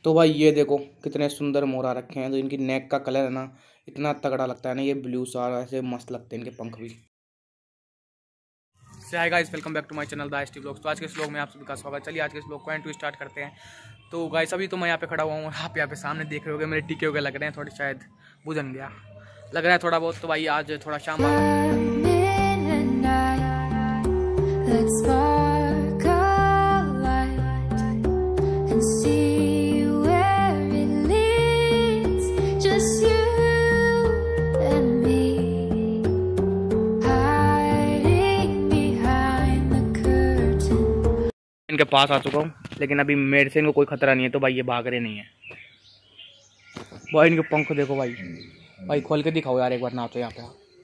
तो भाई ये देखो कितने सुंदर मोर आ रखे हैं। तो इनकी नेक का कलर है ना इतना तगड़ा लगता है ना, ये ब्लू सा ऐसे मस्त लगते हैं इनके पंख भी। Hi guys, welcome back to my channel the ST vlogs. तो आज के इस व्लॉग में आप सभी का स्वागत है। चलिए आज के इस व्लॉग को एंड टू स्टार्ट करते हैं। तो गाइस अभी तो मैं यहाँ पे खड़ा हुआ हूँ, आप यहाँ पे सामने देख रहे होगे मेरे टीके वगैरह लग रहे हैं, थोड़े शायद बुझन गया लग रहा है थोड़ा बहुत। तो भाई आज थोड़ा शाम इनके पास आ चुका हूँ, लेकिन अभी मेरे से इनको कोई खतरा नहीं है। तो भाई ये भाग रहे नहीं है। भाई इनके पंख देखो भाई, भाई खोल के दिखाओ यार एक बार ना। तो यहाँ पे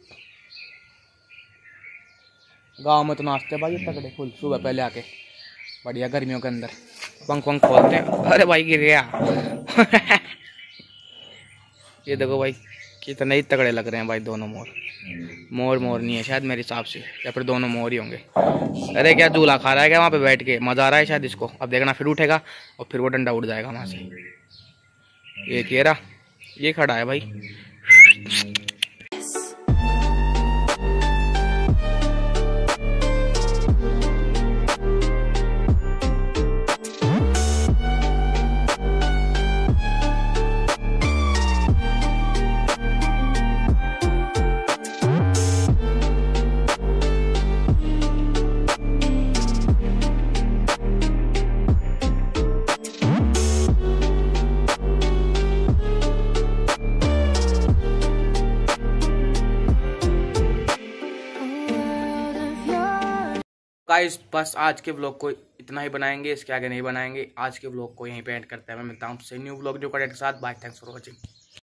गांव में तो नाचते भाई तगड़े फुल सुबह पहले आके बढ़िया गर्मियों के अंदर पंख पंख खोलते हैं। अरे भाई गिर गया ये देखो भाई कितने ही तगड़े लग रहे हैं भाई दोनों मोर। मोर नहीं है शायद मेरे हिसाब से, या फिर दोनों मोर ही होंगे। अरे क्या झूला खा रहा है क्या वहाँ पे बैठ के, मजा आ रहा है शायद इसको। अब देखना फिर उठेगा और फिर वो डंडा उड़ जाएगा वहाँ से। ये रहा, ये खड़ा है भाई। गाइस बस आज के व्लॉग को इतना ही बनाएंगे, इसके आगे नहीं बनाएंगे। आज के व्लॉग को यहीं पे एंड करते हैं। मैं मिलता हूँ आपसे न्यू व्लॉग जो करेक्ट के साथ। Bye, thanks for watching.